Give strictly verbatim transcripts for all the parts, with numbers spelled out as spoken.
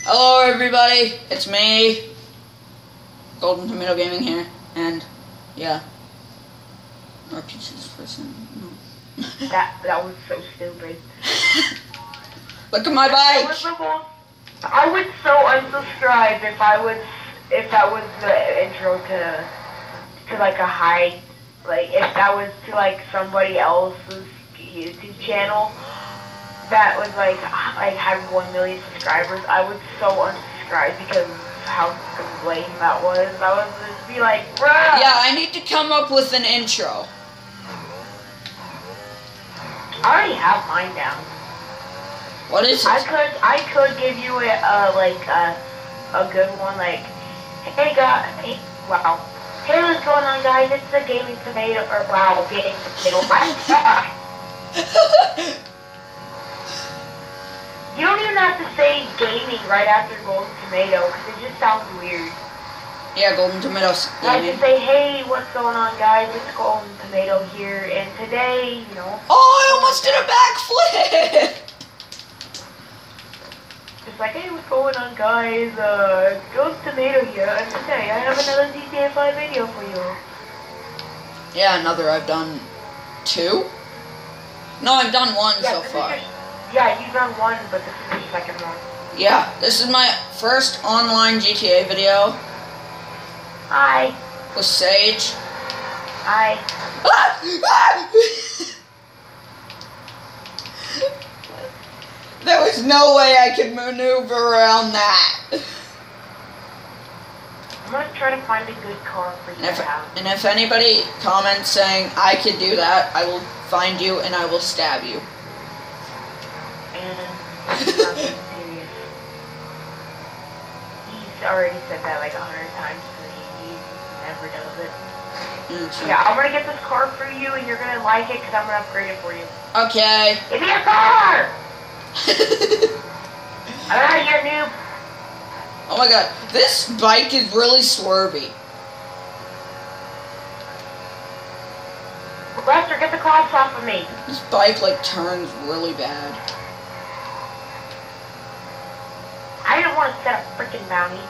Hello everybody, it's me, Golden Tomato Gaming here, and yeah, our pizza's person. No. that that was so stupid. Look at my bike. Was the most, I would so unsubscribe if I was if that was the intro to to like a high, like if that was to like somebody else's YouTube channel that was like like had one million subscribers. I would so unsubscribe because of how lame that was. I would just be like, bruh. Yeah, I need to come up with an intro. I already have mine down. What is it? I could I could give you a uh, like a a good one, like, hey guys, hey, wow, hey, what's going on, guys? It's the Gaming Tomato, or wow, Gaming Tomato. You don't even have to say gaming right after Golden Tomato, because it just sounds weird. Yeah, Golden Tomatoes. You have to say, hey, what's going on, guys? It's Golden Tomato here, and today, you know. Oh, I almost did a backflip! Just like, hey, what's going on, guys? Uh, Golden Tomato here, and today I have another G T A five video for you. Yeah, another. I've done two? No, I've done one yeah, so far. Your, yeah, you've done one, but this is your second one. Yeah, this is my first online G T A video. Hi. With Sage. Hi. There was no way I could maneuver around that. I'm gonna try to find a good car for you And if, to have. and if anybody comments saying I could do that, I will find you and I will stab you. And he's not being serious. He's already said that like a hundred times to me. He never does it. Mm-hmm. Yeah, I'm gonna get this car for you, and you're gonna like it because I'm gonna upgrade it for you. Okay. Give me a car! Alright, you're noob. Oh my god, this bike is really swervy. Lester, get the cops off of me. This bike like turns really bad. I didn't want to set a freaking bounty.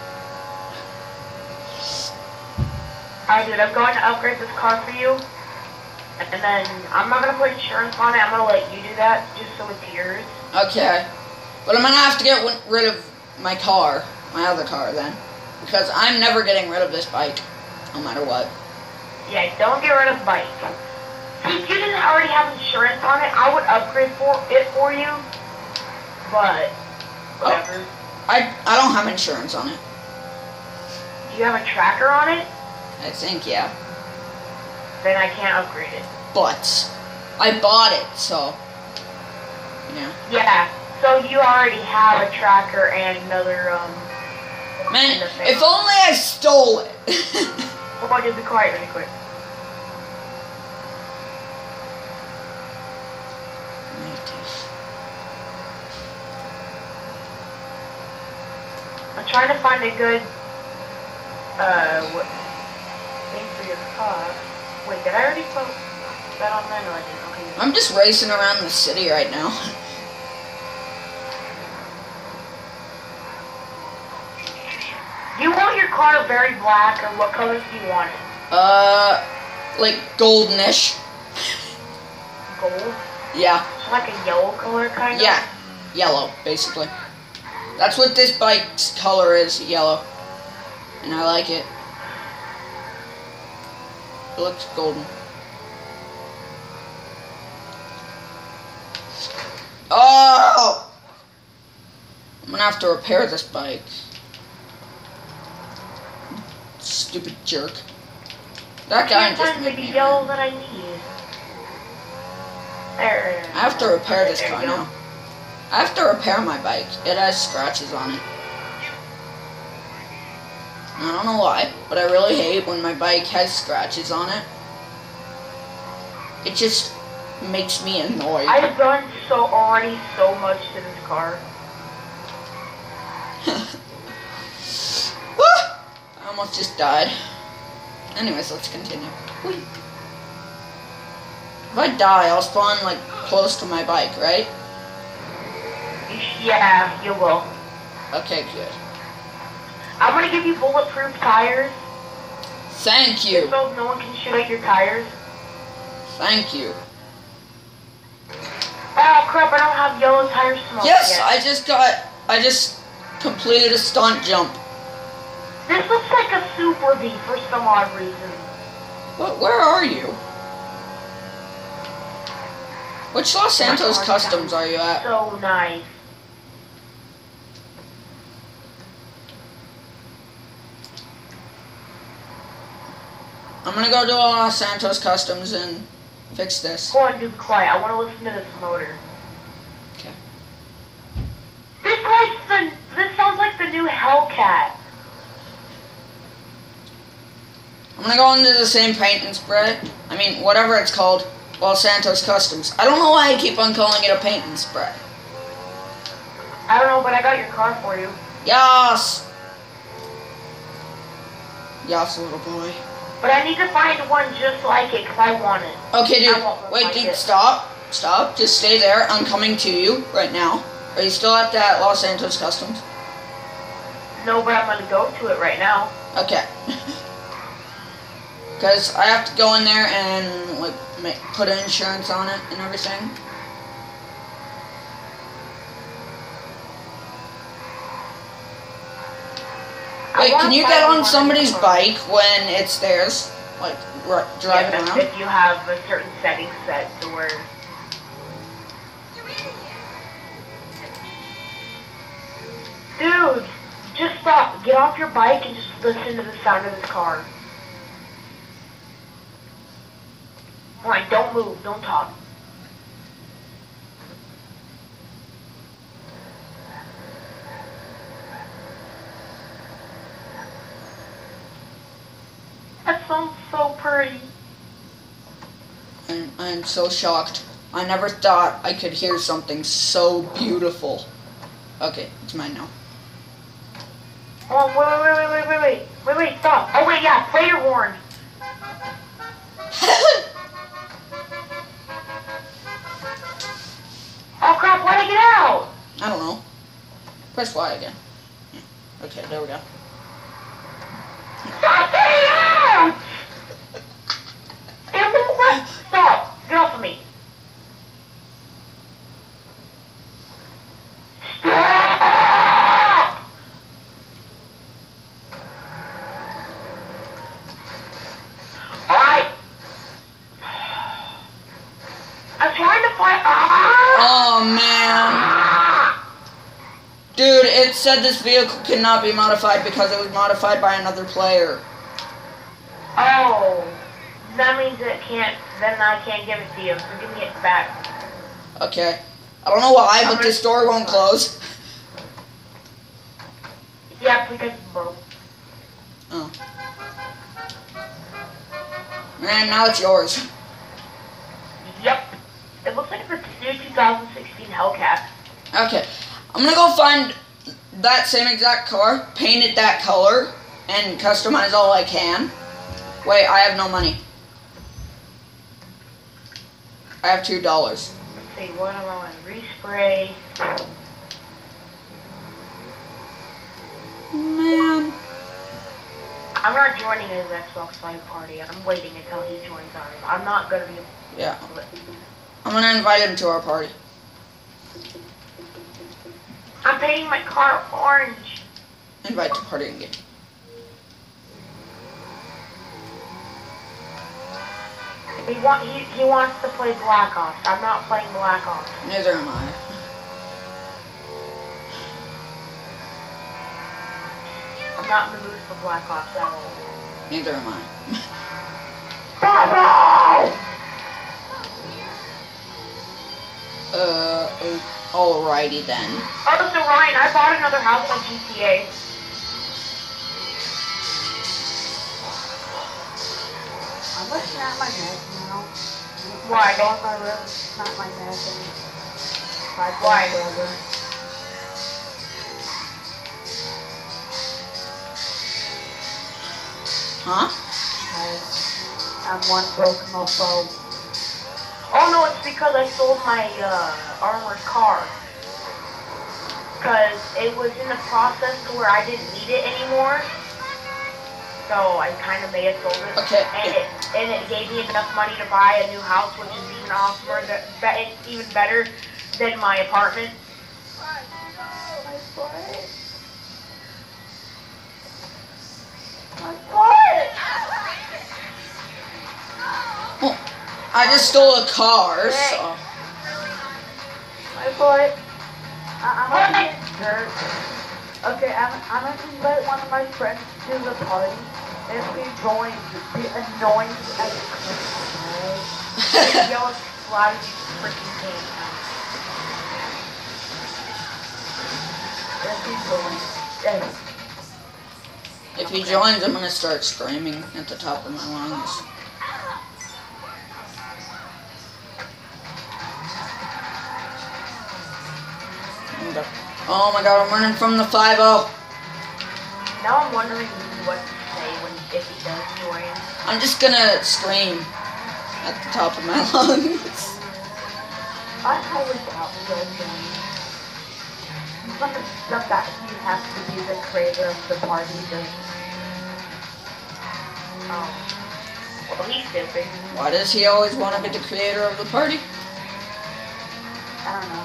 Alright, dude, I'm going to upgrade this car for you. And then I'm not going to put insurance on it. I'm going to let you do that just so it's yours. Okay. But I'm gonna have to get rid of my car, my other car then. Because I'm never getting rid of this bike, no matter what. Yeah, don't get rid of the bike. See, if you didn't already have insurance on it, I would upgrade for it for you. But, whatever. Oh, I, I don't have insurance on it. Do you have a tracker on it? I think, yeah. Then I can't upgrade it. But I bought it, so yeah. Yeah. So you already have a tracker and another um. Man, if only I stole it. Hold on, just be quiet really quick. I'm trying to find a good uh what thing for your car. Wait, did I already post that on there? No, I didn't. Okay. I'm just racing around the city right now. Do you want your car very black, or what colors do you want it? Uh, like goldenish. Gold? Yeah. Like a yellow color, kind of? Yeah, yellow, basically. That's what this bike's color is, yellow. And I like it. It looks golden. Oh! I'm gonna have to repair this bike. Stupid jerk. That guy just made made the me yellow mad. that I need. There. I have to repair okay, this there car you go. now. I have to repair my bike. It has scratches on it. I don't know why, but I really hate when my bike has scratches on it. It just makes me annoyed. I've done so already so much to this car. I almost just died. Anyways, let's continue. Whee. If I die, I'll spawn like close to my bike, right? Yeah, you will. Okay, good. I'm gonna give you bulletproof tires. Thank you. So no one can shoot at your tires. Thank you. Oh crap, I don't have yellow tire smoke Yes, yet. I just got, I just completed a stunt jump. This looks like a Super Bee for some odd reason. What, where are you? Which Los Santos My car Customs are you at? So nice. I'm gonna go to Los Santos Customs and fix this. Go on, dude, quiet. I want to listen to this motor. Okay. This like the. This sounds like the new Hellcat. I'm gonna go into the same paint and spray. I mean, whatever it's called, Los Santos Customs. I don't know why I keep on calling it a paint and spray. I don't know, but I got your car for you. Yas! Yas, little boy. But I need to find one just like it, because I want it. Okay, I dude. won't Wait, like dude, it. stop. Stop. Just stay there. I'm coming to you right now. Are you still at that Los Santos Customs? No, but I'm going to go to it right now. Okay. Because I have to go in there and, like, make, put insurance on it and everything. I Wait, wanna can you find get one on in somebody's the car. bike when it's theirs? Like, r driving Yeah, around? if you have a certain setting set to where... Dude, just stop. Get off your bike and just listen to the sound of this car. Alright, don't move. Don't talk. That sounds so pretty. I'm, I'm so shocked. I never thought I could hear something so beautiful. Okay, it's mine now. Oh, wait, wait, wait, wait, wait, wait, wait, wait, stop. Oh, wait, yeah, play your horn. Oh, crap, why'd I get out? I don't know. Press Y again. Yeah. Okay, there we go. Stop getting out! It won't work. Stop. Get off of me. Stop! Alright. I'm trying to find... Ah! Oh, man. Dude, it said this vehicle cannot be modified because it was modified by another player. Oh. That means it can't... Then I can't give it to you. So give me it back. Okay. I don't know why, I'm but this door won't close. Yeah, because it's broke. Oh. Man, now it's yours. Yep. It looks like it's a new two thousand sixteen Hellcat. Okay. I'm gonna go find that same exact car, paint it that color, and customize all I can. Wait, I have no money. I have two dollars. Let's see, what am I on? Respray. Man. I'm not joining his Xbox Live party. I'm waiting until he joins ours. I'm not gonna be... Yeah. I'm gonna invite him to our party. I'm painting my car orange. Invite to party and game. He want he, he wants to play Black Ops. I'm not playing Black Ops. Neither am I. I'm not in the mood for Black Ops at all. Neither am I. uh, alrighty then. Oh, so Ryan, I bought another house on G T A. I'm looking at my neck now. Why? Don't my room, not my neck and my Why? brother. Huh? Because I'm one broke mofo. Oh no, it's because I sold my uh, armored car. Because it was in the process to where I didn't need it anymore. So I kind of may have sold it. Okay. And it and it gave me enough money to buy a new house, which is even awesomer. That that it's even better than my apartment. My foot. My foot. Well, I just stole a car, so. My foot. I- I'm gonna get hurt. Okay, I'm, I'm gonna invite one of my friends to the party. If he joins, be annoying as I yell as loud as you freaking can. if he joins. Yes. If he joins, I'm gonna start screaming at the top of my lungs. Oh my god, I'm running from the five oh. Now I'm wondering what to say when if he does join. I'm just gonna scream at the top of my lungs. I highly doubt he'll join. But the stuff that he has to be the creator of the party does. Um, well, he's stupid. Why does he always want to be the creator of the party? I don't know.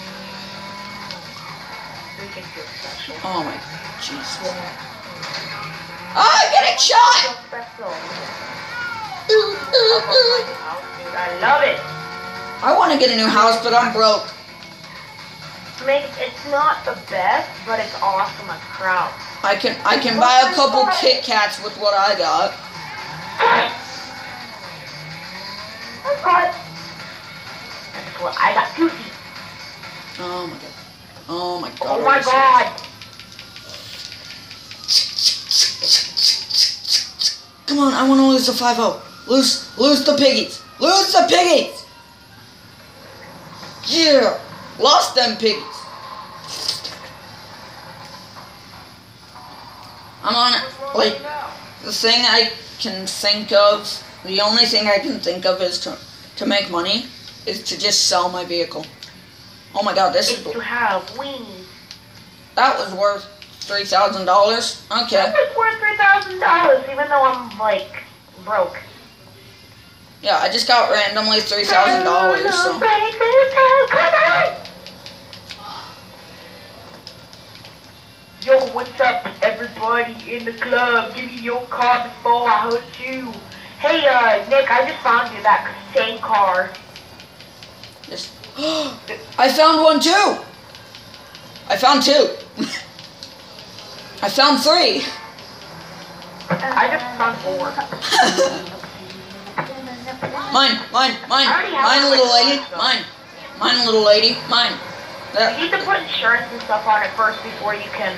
We can feel special. Oh my jeez. Yeah. Oh, I'm getting shot! So special. Ooh, ooh, ooh. Dude, I love it. I want to get a new house, but I'm broke. I mean, it's not the best, but it's awesome as crap. I can I can buy a couple Kit Kats with what I got. I got That's what I got two feet. Oh my god. Oh my god. Oh are my you god. serious? Come on, I want to lose the five oh. Lose, lose the piggies. Lose the piggies. Yeah. Lost them piggies. I'm on it. Like, the thing I can think of, the only thing I can think of is to, to make money, is to just sell my vehicle. Oh my god, this It's is, to have wings. that was worth three thousand dollars. Okay. That was worth three thousand dollars, even though I'm, like, broke. Yeah, I just got randomly three thousand dollars, so. Yo, what's up, everybody in the club? Give me your car before I hurt you. Hey, uh, Nick, I just found you that same car. Just, I found one too! I found two. I found three. I just found four. Mine, mine, mine, mine, little lady, mine, mine, little lady, mine. You That, need to put insurance and stuff on it first before you can.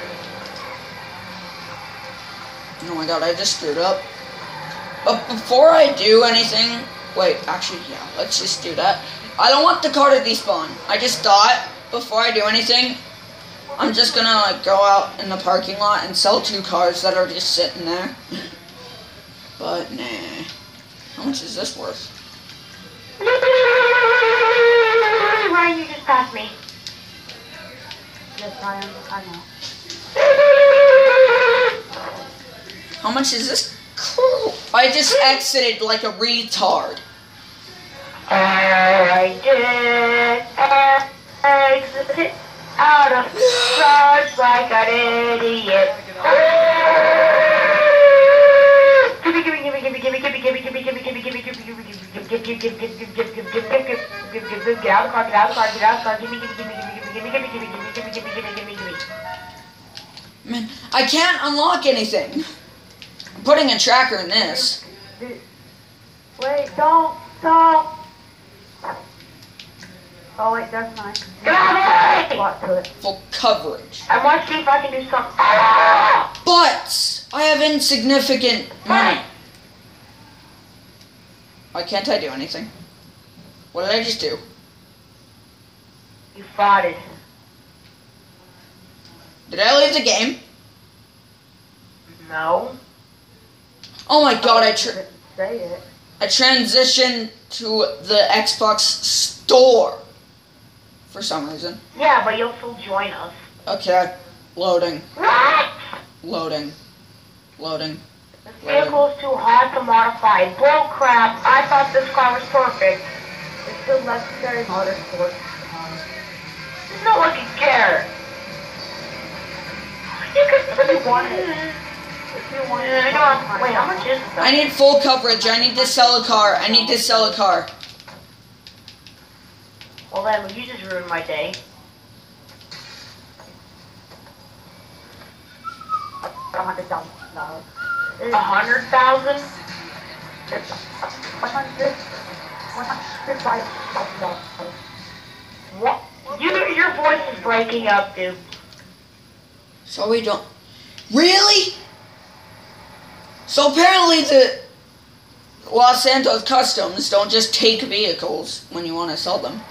oh my god, I just screwed up. But before I do anything, wait, actually, yeah, let's just do that. I don't want the car to despawn. I just thought, before I do anything, I'm just gonna like go out in the parking lot and sell two cars that are just sitting there. But nah. How much is this worth? Ryan, you just passed me. Yes, I am. I know. How much is this? Cool. I just exited like a retard. I did exit out of charge like an idiot. Gimme, gimme, gimme, gimme, gimme, gimme, gimme, gimme, gimme, gimme, gimme, gimme, gimme, give, give, give, give, give, give, give, give, give, give, give, give, give, get out of the car, get out of the car, get out of the car, gimme, gimme, gimme, gimme, gimme, gimme, gimme, gimme, gimme, gimme, gimme, gimme, gimme. Man, I can't unlock anything. I'm putting a tracker in this. Wait, don't, don't. Oh wait, that's mine. Get out of the way! Spot to it. Full coverage. I want to see if I can do something. But I have insignificant money. Why can't I do anything? What did I just do? You farted. Did I leave the game? No. Oh my god, I tra Didn't say it. I transitioned to the Xbox store for some reason. Yeah, but you'll still join us. Okay. Loading. What? Loading. Loading. This vehicle is too hard to modify. Bull crap. I thought this car was perfect. It's the legendary motorsport. No one can care. You could If you want it. If you want it. Yeah, wait, how much is this? I need full coverage. I need to sell a car. I need to sell a car. Well then, you just ruined my day. A hundred thousand dollars. A hundred thousand? One hundred. One hundred five thousand dollars. What? You, your voice is breaking up, dude. So we don't... Really? So apparently the Los Santos Customs don't just take vehicles when you want to sell them.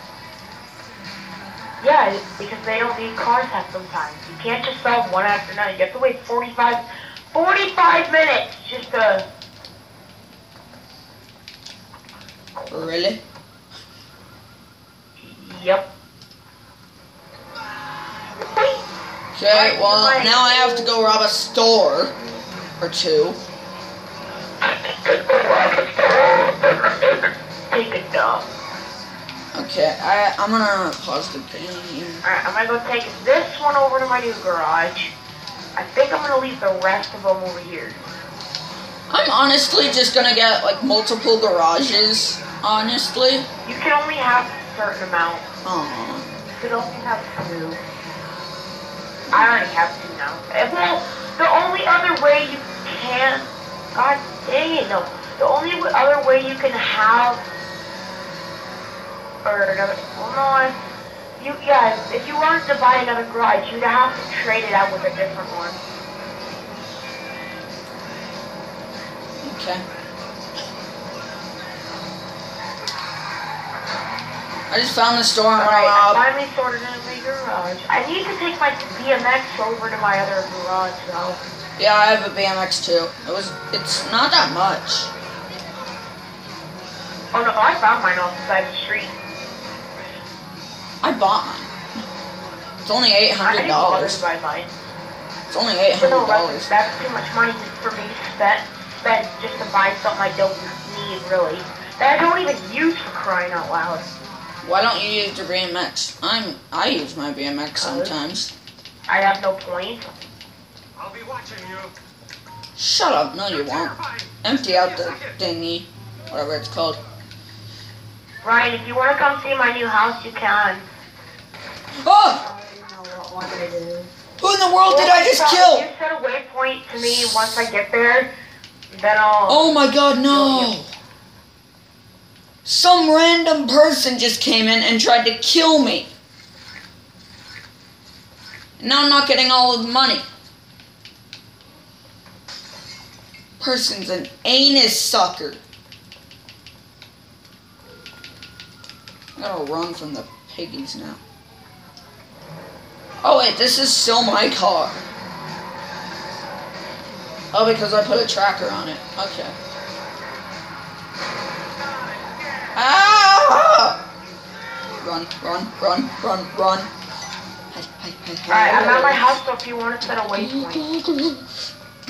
Yeah, because they don't need cars half sometimes. You can't just sell them one after another. You have to wait forty-five, forty-five minutes just to... Really? Yep. Okay, well, now I have to go rob a store. Or two. Take a dump. Okay, I, I'm gonna pause the game. Alright, I'm gonna go take this one over to my new garage. I think I'm gonna leave the rest of them over here. I'm honestly just gonna get, like, multiple garages, honestly. You can only have a certain amount. Aww. You could only have two. I already have two now. Eh, Well, the only other way you can... God dang it, no. The only w- other way you can have... Or another... Well, no, if you, yeah, if you wanted to buy another garage, you'd have to trade it out with a different one. Okay. I just found the store I'm gonna Alright, I rob. finally sorted in my garage. I need to take my B M X over to my other garage, though. Yeah, I have a B M X too. It was, it's not that much. Oh no, I found mine off the side of the street. I bought mine. It's only eight I hundred didn't bother dollars. to buy mine. It's only eight But hundred no, dollars. that's, that's too much money for me to spend, spend just to buy something I don't need, really. That I don't even use, for crying out loud. Why don't you use your B M X? I'm, I use my B M X sometimes. I have no point. I'll be watching you. Shut up, no you won't. Empty out the thingy, whatever it's called. Ryan, if you want to come see my new house, you can. Oh! I don't know what one it is. Who in the world did Well, I just if kill? You set a waypoint to me once I get there, then I'll... Oh my god, no! Some random person just came in and tried to kill me. And now I'm not getting all of the money. Person's an anus sucker. I gotta run from the piggies now. Oh wait, this is still my car. Oh, because I put a tracker on it. Okay. Ah! Run, run, run, run, run. Hey, hey, hey, hey. Alright, I'm at my house, so if you want to set a waypoint.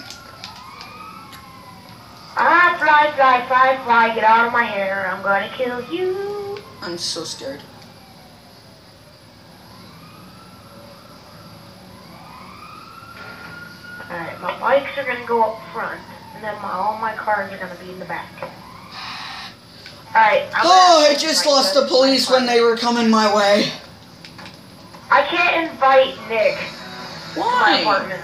Ah, fly, fly, fly, fly, get out of my hair, I'm gonna kill you. I'm so scared. Alright, my bikes are gonna go up front, and then my, all my cars are gonna be in the back. Alright, I'm Oh, gonna- I just lost the police when they were coming my way. I can't invite Nick to my Why? apartment.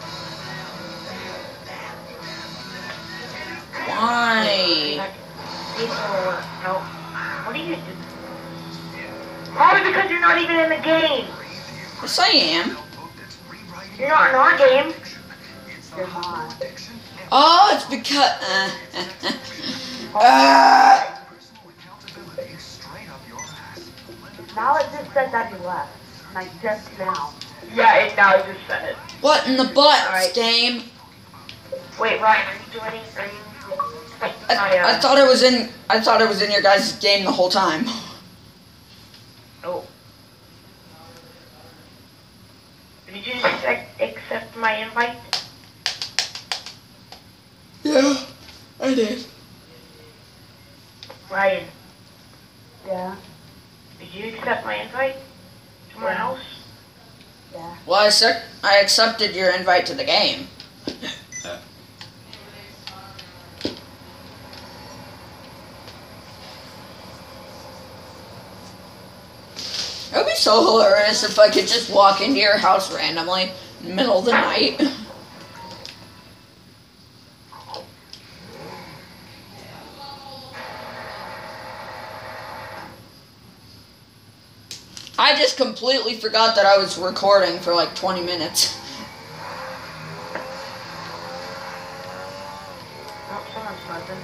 Why? He's gonna work. No. What are you doing? Probably because you're not even in the game. Yes, I am. You're not in our game. You're not. Oh, it's because. Uh, uh, Now it just said that you left. Like just now. Yeah, it now just said it. what in the butt, Alright. game? Wait, Ryan, are you doing anything? Are you... I, Oh, yeah. I thought it was in. I thought it was in your guys' game the whole time. Oh. Did Did you accept, accept my invite? Yeah, I did. Ryan, Yeah, did you accept my invite to my Yeah. house? yeah. Well, I, sec- I accepted your invite to the game. It would be so hilarious if I could just walk into your house randomly in the middle of the night. I just completely forgot that I was recording for like twenty minutes. Oh, someone's smoking.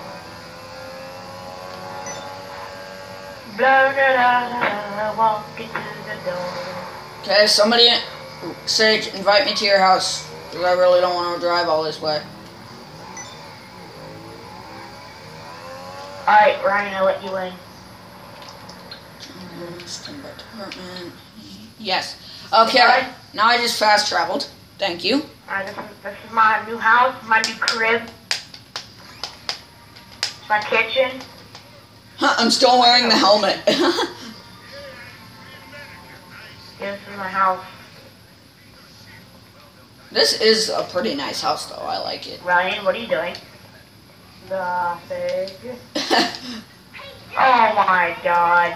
Blah, blah, blah, blah, walk into the door. Okay, somebody, Sage, invite me to your house, because I really don't want to drive all this way. Alright, Ryan, I'll let you in. Stand by department. Yes. Okay, now I just fast traveled. Thank you. Alright, this is, this is my new house, my new crib. It's my kitchen. Huh, I'm still wearing the helmet. Yeah, this is my house. This is a pretty nice house, though. I like it. Ryan, what are you doing? Nothing. Oh my god.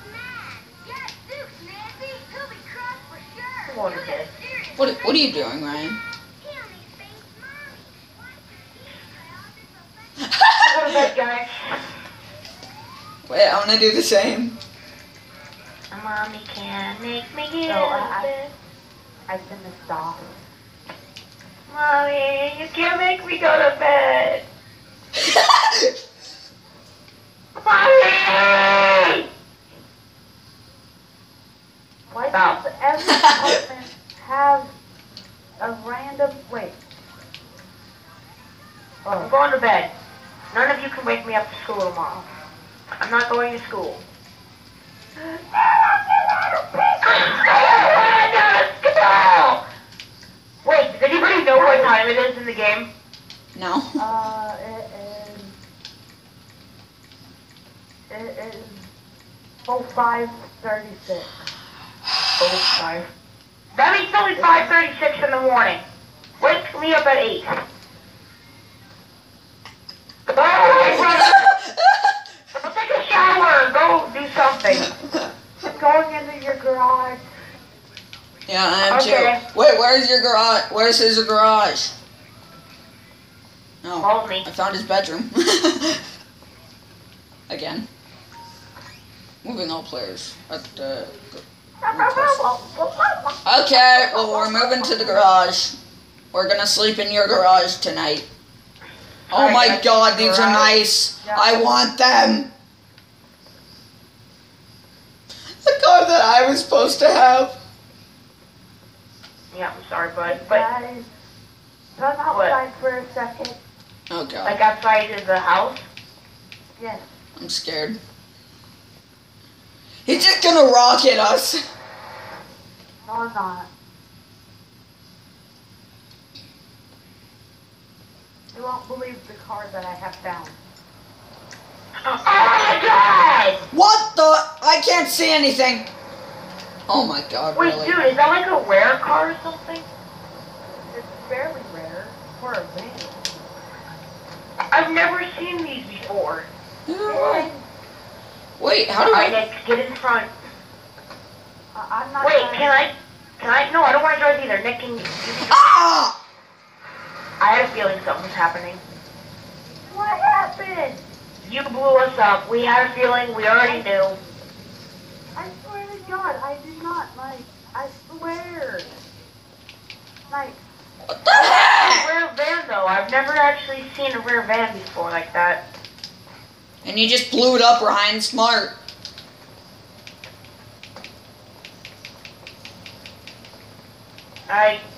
What is this? What What are you doing, Ryan? Go to bed, guys. Wait, I'm gonna do the same. Mommy can't make me get No, out of I- bed. I finished off. Mommy, you can't make me go to bed. Mommy! Why Stop. does every apartment have a random wait? I'm Oh, going to bed. None of you can wake me up for school tomorrow. I'm not going to school. Wait, does anybody know what time it is in the game? No. uh, it is. It is oh five thirty six. Oh, five. That means it's only five thirty-six in the morning. Wake me up at eight. Go Go take a shower. Go do something. I'm going into your garage. Yeah, I am Okay. too. Wait, where's your garage? Where's his garage? Oh, Hold me. I found his bedroom. Again. Moving all players at the. Okay, well we're moving to the garage. We're gonna sleep in your garage tonight. Oh Alright, my that's god, the these are garage. nice. Yeah. I want them. The car that I was supposed to have. Yeah, I'm sorry, bud. But Guys, come outside for a second. Oh god, like outside of the house. Yes. I'm scared. He's just gonna rocket us. No, I'm not. You won't believe the car that I have found. Oh my god! What the? I can't see anything. Oh my god, Wait, really? dude, is that like a rare car or something? It's fairly rare for a van. I've never seen these before. Yeah. Wait, how do Alright, I? Nick, get in front. I- I'm not. Wait, trying- can I? Can I? No, I don't want to drive either. Nick, can you? you can- Ah! I had a feeling something was happening. What happened? You blew us up. We had a feeling. We already knew. I swear to God, I did not, Mike. I swear. Mike, What the A heck? rare van, though. I've never actually seen a rare van before like that. And you just blew it up, Ryan. Smart. I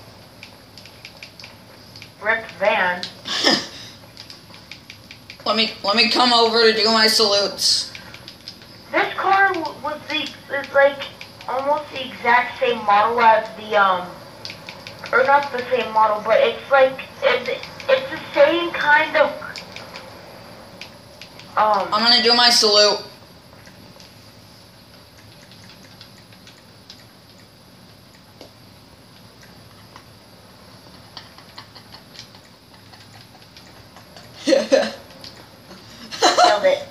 wrecked van. let me let me come over to do my salutes. This car w- was the is like almost the exact same model as the um or not the same model, but it's like it's it's the same kind of. Um. I'm gonna do my salute. Nailed it.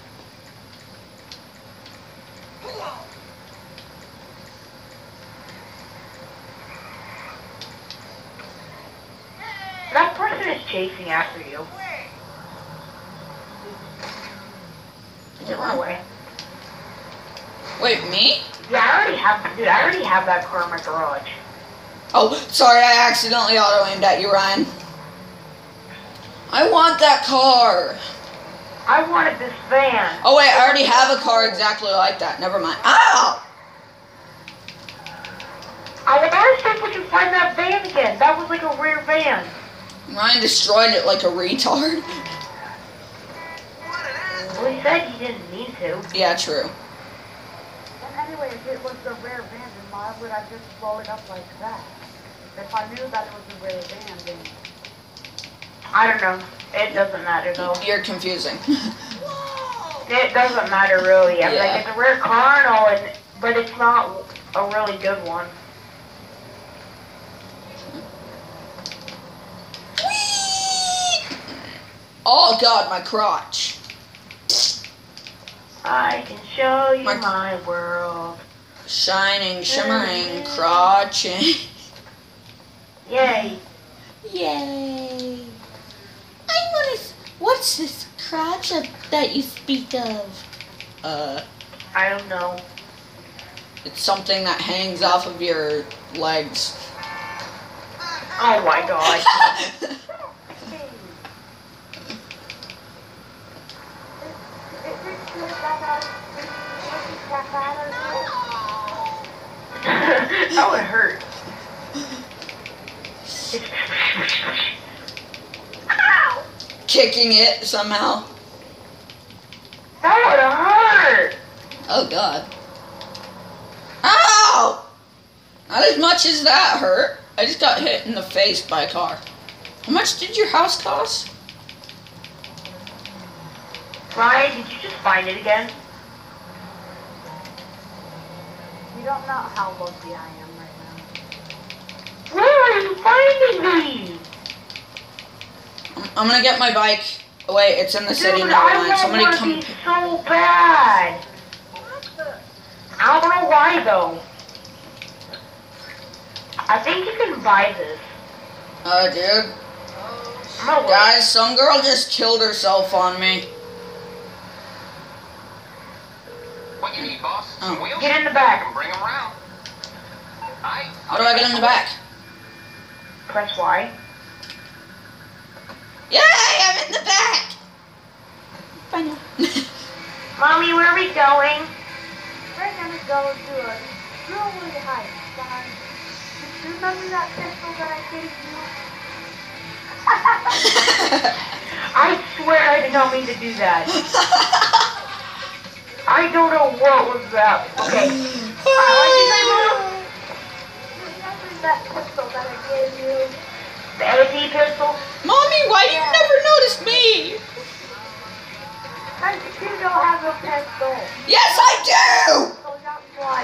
That person is chasing after you. It went away. Wait, me? Yeah, I already have, dude, I already have that car in my garage. Oh, sorry, I accidentally auto-aimed at you, Ryan. I want that car. I wanted this van. Oh wait, I already have a car exactly like that. Never mind. Ow! I wonder if we can find that van again. That was like a rare van. Ryan destroyed it like a retard. Well, he said he didn't need to. Yeah, true. And anyway, if it was a rare van, then why would I just blow it up like that? If I knew that it was a rare van, then... I don't know. It doesn't matter though. You're confusing. It doesn't matter really. I'm Yeah. like, it's a rare car and all, and, but it's not a really good one. Oh god, my crotch. I can show you My- my, world. Shining, shimmering, crotching. Yay. Yay. I wanna... What's this crotch that you speak of? Uh, I don't know. it's something that hangs off of your legs. Oh my god. That would hurt. Ow! Kicking it somehow. That would hurt. Oh god. Ow! Not as much as that hurt. I just got hit in the face by a car. How much did your house cost? Ryan, did you just find it again? You don't know how lucky I am right now. Where are you finding these? I'm, I'm gonna get my bike. Oh wait, it's in the city. Dude, Never I mind. want Somebody one of come. these so bad. I don't know why though. I think you can buy this. Uh, dude. I'm gonna look. Guys, some girl just killed herself on me. What you need, boss? Oh. Some wheels? Get in the back. Bring them around. Aye. How do I get in the back? Press Y. Yay, I'm in the back! Bye now. Mommy, where are we going? We're gonna go to a really high spot. Do you remember that pistol that I gave you? I swear I did not mean to do that. I don't know what was that. Okay. Uh, what did you say, Mom? Remember that pistol that I gave you? The A P pistol? Mommy, why do you never notice me? I you don't have a pistol. Yes, I do! So that's why.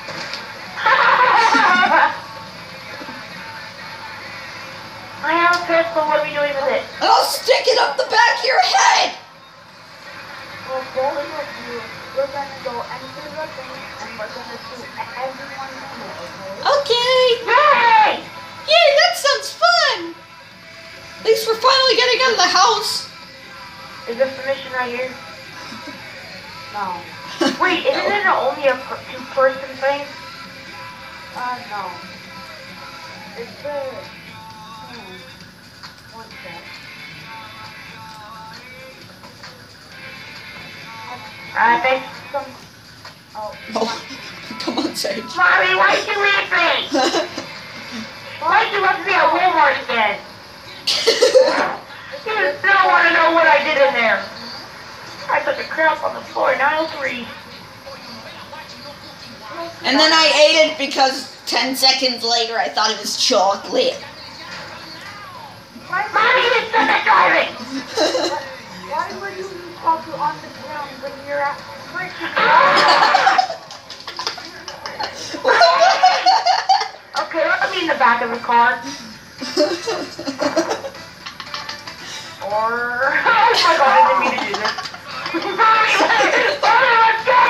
I have a pistol. What are we doing with it? And I'll stick it up the back of your head! Well, both of you, we're gonna go into the thing and we're gonna shoot everyone in it, okay? Okay. Yay! Yay, that sounds fun! At least we're finally getting out of the house. Is this the mission right here? No. Wait, isn't it only a per two-person thing? Uh, no. It's the... Hmm. One sec. I think. Some... Oh, Oh, come on, Sage. Mommy, why'd you leave me? Why'd you left me at Walmart again? You just don't want to know what I did in there. I took a crap on the floor in aisle three. And then I ate it because ten seconds later, I thought it was chocolate. Mommy, you suck at driving! Why would you use Papu on the ground when you're at freaking Okay, let me in the back of the car. Or... Oh my god, I didn't mean to do this. Mommy, Mommy, let's go!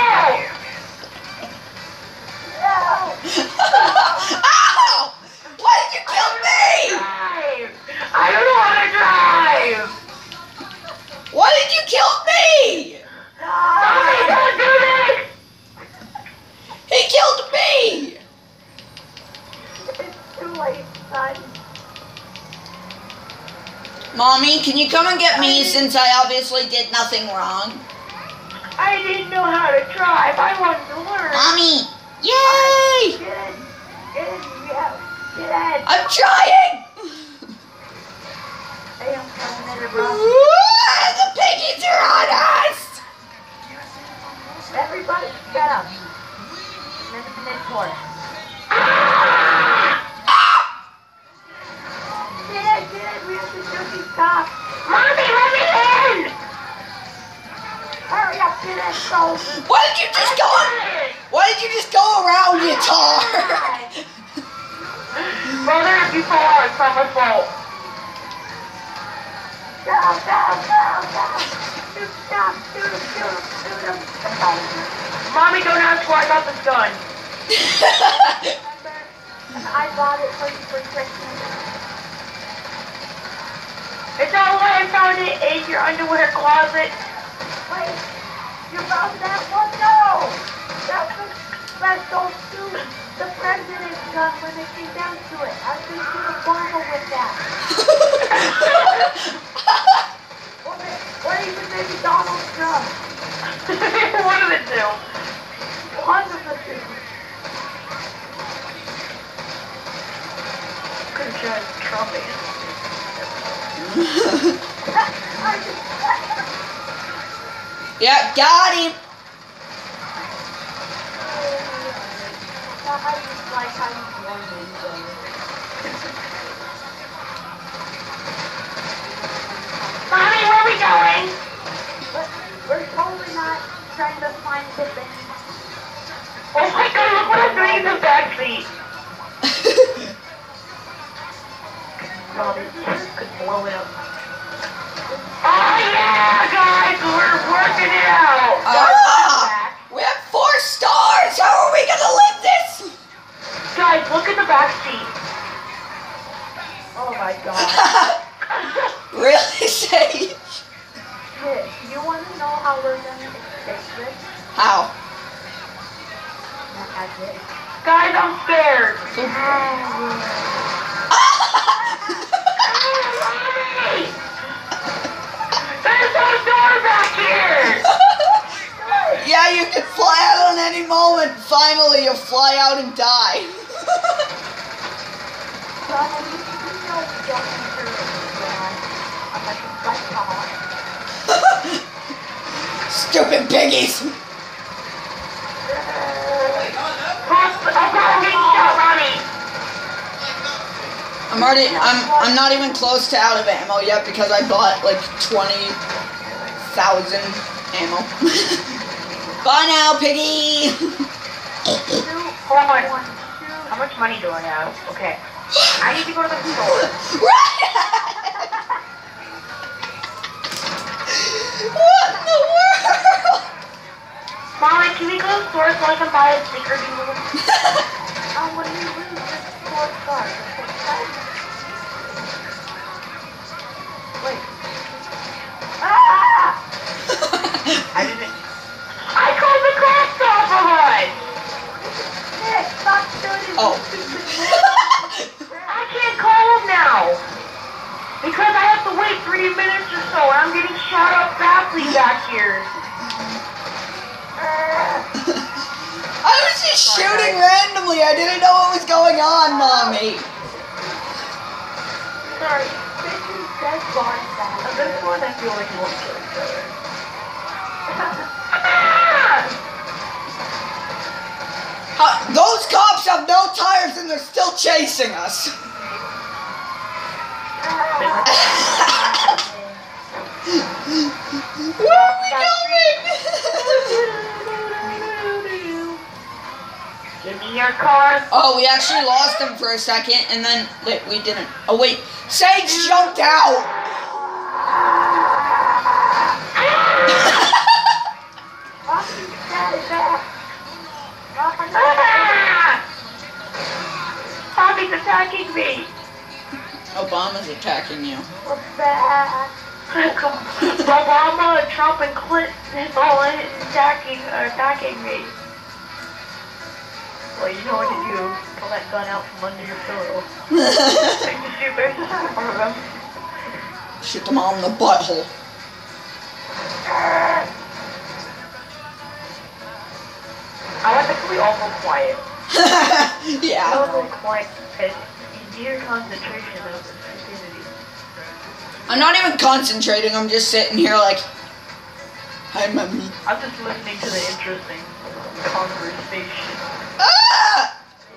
Ow! Why did you kill me? Drive. I don't know how to drive! Why did you kill me? Mommy, don't do this! He killed me! It's too late, son. Mommy, can you come and get me since I obviously did nothing wrong? I didn't know how to drive. I wanted to learn. Mommy! Yay! Get in. Get in. Yeah. Get in. I'm trying! Hey, I'm coming in, bro. The piggies are on us! Everybody, get up. Mentor. Get in, get in. We have to shoot these cops. Mommy, let me in! Hurry up, get in, go. Why did you just go? Why did you just go around, you tar? Brother, if you fall, it's not my fault. Go, go, go, go. Shoot, stop, shoot him, shoot him, shoot him. Mommy, don't ask where I got this gun. Remember? I bought it for you for Christmas. It's all right. I found it in your underwear closet. Wait, you found that one? No! That's a special suit. The president's gun when it came down to it. I think you were Obama with that. or, may- or even maybe Donald Trump. One of the two. One of the two. Couldn't judge Trump is. I just... Yeah, got him. I just like how you warn me, though. Mommy, where are we going? But we're totally not trying to find the thing. Oh my god, look what I'm doing in the backseat. God, this could blow it up. Oh yeah, guys, we're working it out. Ah! We have four stars! How are we gonna live this? Guys, look at the back seat. Oh my god. Really, Sage? Hey, you want to know how we're gonna escape this? How? Not as it. Guys, I'm scared. There's no door back here. Yeah, you can fly out on any moment. Finally, you'll fly out and die. Stupid piggies. I'm getting shot, Ronnie. I'm already, I'm, I'm not even close to out of ammo yet because I bought like twenty thousand ammo. Bye now, piggy. Hold on. How much money do I have? Okay. I need to go to the store. What in the world? Mommy, can we go to the store so I can buy a sticker remover? Um, when you lose this four card, wait. Ah! I didn't. I called the cops off of us! Nick, stop shooting. Oh. I can't call them now! Because I have to wait three minutes or so and I'm getting shot up badly back here. I was just shooting randomly. I didn't know what was going on, Mommy. Sorry. This is dead body sound. At this point, I feel like you won't kill each other. Uh, those cops have no tires and they're still chasing us. Where are we going? Give me your car. Oh, we actually lost him for a second, and then wait, we didn't. Oh wait, Sage jumped out. Tommy's attacking me. Obama's attacking you. We're back. Obama, Trump, and Clinton is all in attacking, uh, attacking me. Well, you know what to do. Pull that gun out from under your pillow. Take the shoot, there's one of them. Shoot them all in the butthole. I want them to be awful quiet. Yeah. Awful quiet. Near concentration of stupidity. I'm not even concentrating. I'm just sitting here like, hi, mommy. I'm just listening to the interesting conversation. Ah!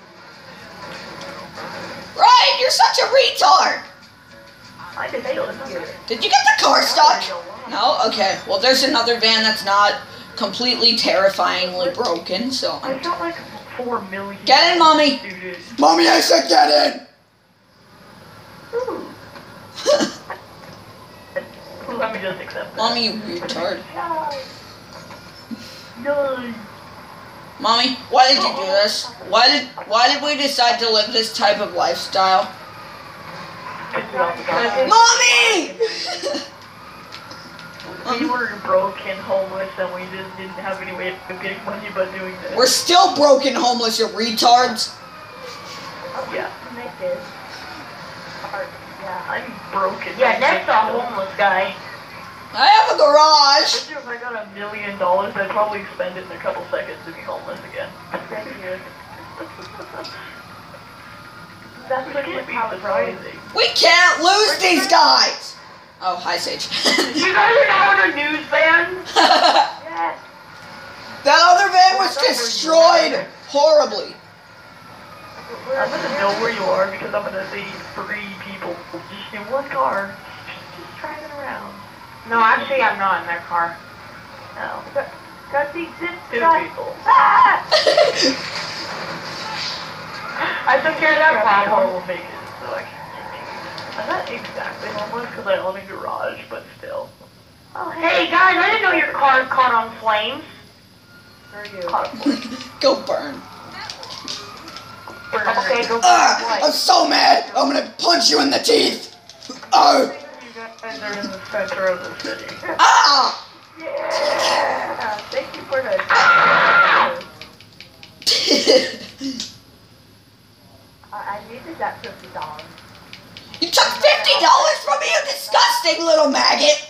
Ryan, you're such a retard. I did feel it here. Did you get the car stuck? No? Okay. Well, there's another van that's not completely terrifyingly broken, so. I got like four million. Get in, mommy. Students. Mommy, I said get in. Ooh. Let me just accept that. Mommy, you retard. No. Mommy, why did you do this? Why did why did we decide to live this type of lifestyle? Mommy! We were broke and homeless and we just didn't have any way of getting money but doing this. We're still broken homeless, you retards. Yeah. Naked. Yeah. I'm broken. Yeah, next a homeless guy. I have a garage. If I got a million dollars, I'd probably spend it in a couple seconds to be homeless again. Thank you. That's That's what how it's going. surprising. We can't lose these guys. Oh, hi, Sage. You guys are now in a news van? Yes. That other van was destroyed horribly. I'm gonna know where you are because I'm gonna see three people just in one car, just driving around. No, actually, I'm not in their car. No, That's the exit two guy. people. Ah! I took care of that I problem. will make it, so I can. I'm not exactly homeless because I own a garage, but still. Oh, Hey guys, I didn't know your car caught on flames. Where are you? Caught on flames. Go burn. Okay, go. Ah, I'm so mad. I'm gonna punch you in the teeth. Oh. You guys are in the center of the city. Ah. Yeah. Thank you for the. I, I needed that fifty dollars. You took fifty dollars from me, you disgusting little maggot.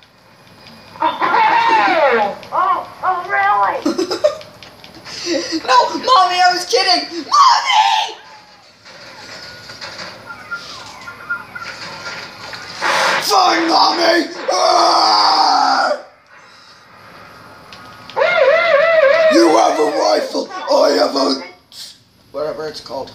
Oh! Oh! Oh! Really? No, mommy, I was kidding. Mommy! Fine, mommy. Ah! You have a rifle. I have a whatever it's called.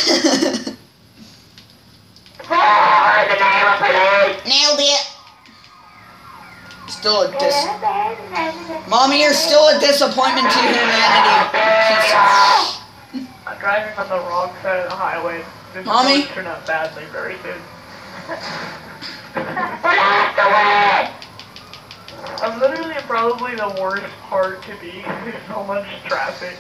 Nailed it. Still a dis. Mommy, you're still a disappointment to humanity. I'm driving on the wrong side of the highway. This Mommy? is going to turn out badly very soon. I'm literally probably the worst part to be. There's so much traffic.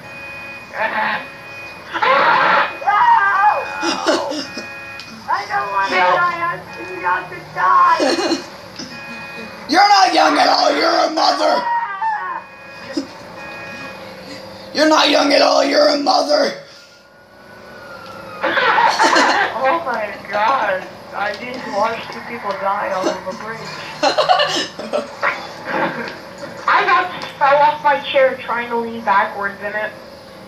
I don't want to die. I do not to die. You're not young at all. You're a mother. You're not young at all. You're a mother. Oh my god. I just watched two people die on a bridge. I got fell off my chair trying to lean backwards in it.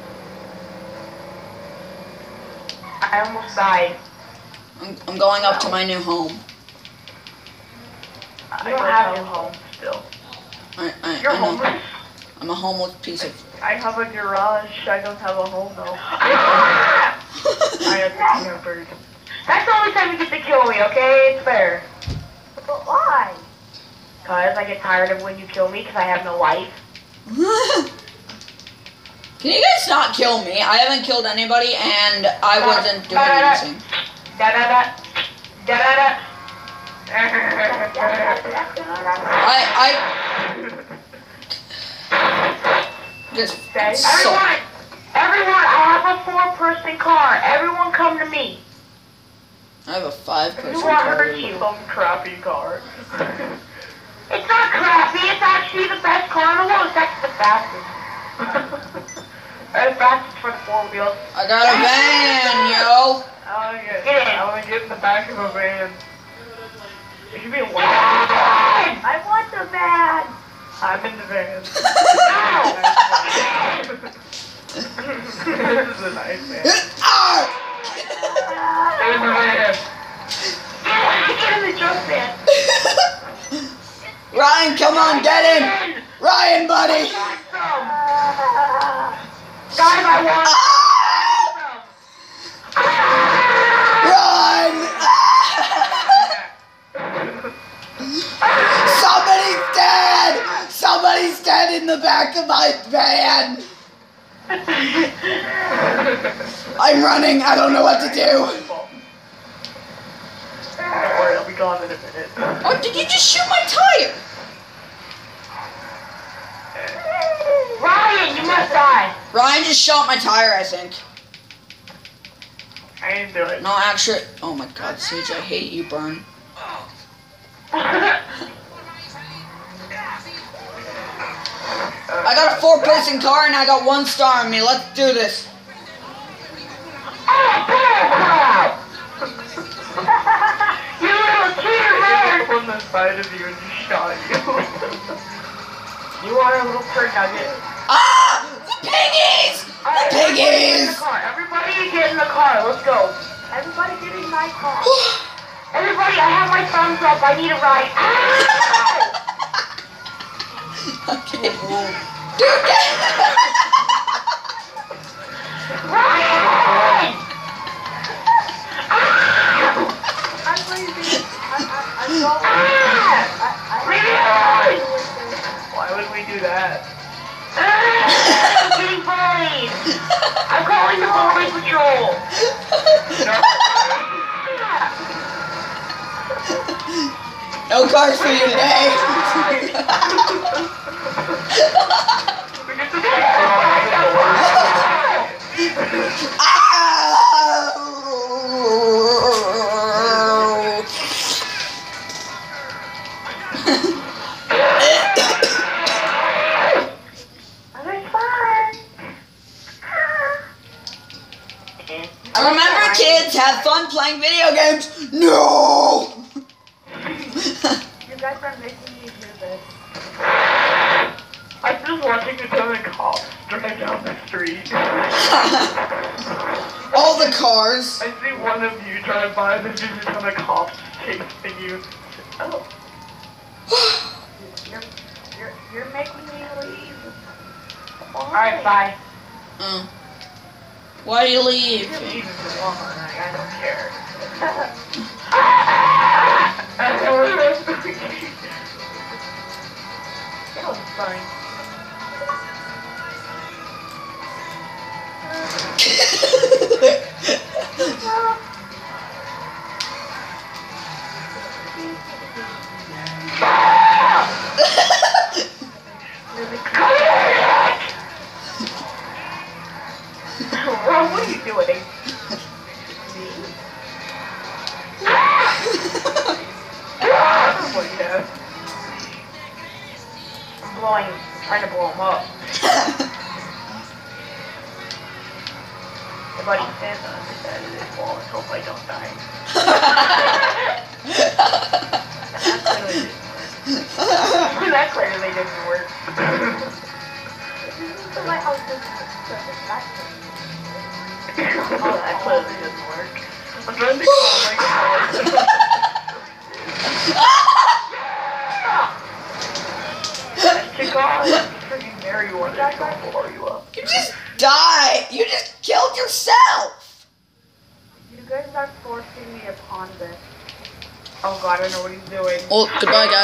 I almost died. I'm, I'm going up to my new home. I You don't don't have have a home still. I, I, You're I know. homeless? I'm a homeless piece of I have a garage. I don't have a home though. Ah! I have the camper. That's the only time you get to kill me, okay? It's fair. But why? Cause I get tired of when you kill me because I have no life. Can you guys not kill me? I haven't killed anybody and I wasn't doing anything. Da da da. Da da da. I, I... Just so... Everyone! Everyone, I have a four-person car. Everyone come to me. I have a five-person You want car. hurt you. Some crappy car. It's not crappy. It's actually the best car in the world. It's actually the fastest. The fastest for the four wheels. I got a van, yo! I wanna get, Get in. I wanna get in the back of a van. It should be a one. Ah! I want the van! I'm in the van. This is a nice van. Ah! In the van. Get in the junk van. Ryan, come on, get in! Ryan, buddy! Guys, I want Run! Somebody's dead! Somebody's dead in the back of my van! I'm running, I don't know what to do. Don't worry, I'll be gone in a minute. Oh, did you just shoot my tire? Ryan, you must die. Ryan just shot my tire, I think. I didn't do it. No, actually, oh my god, Sage, I hate you, Burn. I got a four-person car and I got one star on me. Let's do this. You little cheater, man. On the side of you and just shot you. You are a little turd nugget. Ah! The piggies! The Alright, everybody get in piggies! the car. Everybody get in the car. Let's go. Everybody get in my car. Everybody, I have my thumbs up. I need a ride. Okay. Dude, get... Ryan! I'm leaving. I, I, I'm going. Ah! I, I, Leave me I, alone! Why would we do that? I'm getting bullied. I'm calling the bully patrol. No cars for you today. Remember, kids, have fun playing video games. No. You guys are making me do this. I'm just watching A ton of cops drive down the street. All the cars. I see one of you drive by, there's just a ton of cops chasing you. Oh. You're, you're, you're making me leave. Why? Alright, bye. Uh, why do you leave? You're leaving for long, like, I don't care. That was fine. Well, what are you doing? Oh my god. I'm blowing, trying to blow him up. Everybody stands on the side of this wall and hope I don't die. That clearly didn't work. My house doesn't work. Oh, that clearly didn't work. I'm trying to call my car. Kick off. Freaking Mary wanted to go blow you up. yourself! You guys are forcing me upon this. Oh god, I know what he's doing. Well, goodbye, guys.